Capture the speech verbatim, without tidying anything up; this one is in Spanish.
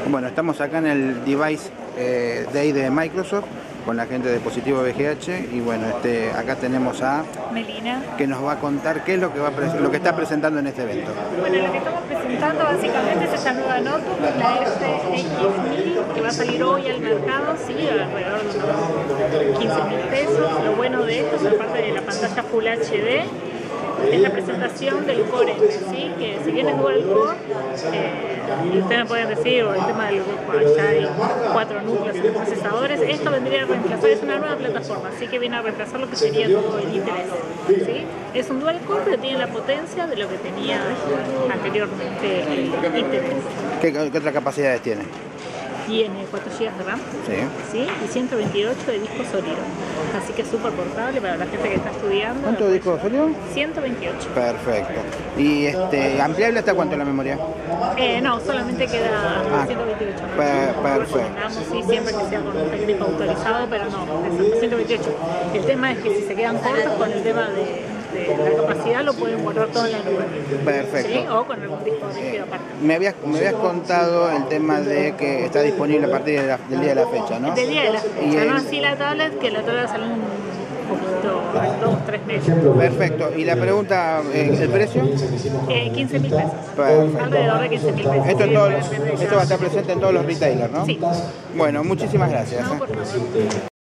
Bueno, estamos acá en el Device eh, Day de Microsoft con la gente de Dispositivo V G H y bueno, este, acá tenemos a Melina, que nos va a contar qué es lo que, va a lo que está presentando en este evento. Bueno, lo que estamos presentando básicamente es esta nueva notebook, la F X mil, que va a salir hoy al mercado, sí, alrededor de unos quince mil pesos. Lo bueno de esto es aparte de la pantalla Full H D, es la presentación del Core M, ¿sí? Que si bien es dual core, eh, y ustedes me pueden decir, o el tema del ya hay cuatro núcleos en procesadores, esto vendría a reemplazar, es una nueva plataforma, así que viene a reemplazar lo que sería todo el Intel S, ¿sí? Es un dual core, pero tiene la potencia de lo que tenía anteriormente el Intel S. ¿Qué, qué otras capacidades tiene? Tiene cuatro gigas de RAM, sí. ¿sí? Y ciento veintiocho de disco sólido, así que es súper portable para la gente que está estudiando. ¿Cuánto disco sólido? ciento veintiocho. Perfecto. ¿Y este, ampliable hasta cuánto la memoria? Eh, no, solamente queda ah, ciento veintiocho. ¿no? Per perfecto. Recomendamos, sí, siempre que sea con un técnico autorizado, pero no, es ciento veintiocho. El tema es que si se quedan cortos con el tema de, de la capacidad, lo pueden guardar todo en la nube. Perfecto. ¿Sí? O con algún disco rígido aparte. Me habías, me habías contado el tema de que está disponible a partir de la, del día de la fecha, ¿no? Del día de la fecha, el... no así la tablet, que la tablet sale un poquito, dos, tres meses. Perfecto. ¿Y la pregunta, eh, el precio? Eh, quince mil pesos. Perfecto. Alrededor de quince mil pesos. Esto, Sí, todo, depende esto va a estar presente en todos los retailers, ¿no? Sí. Bueno, muchísimas gracias. No, por favor.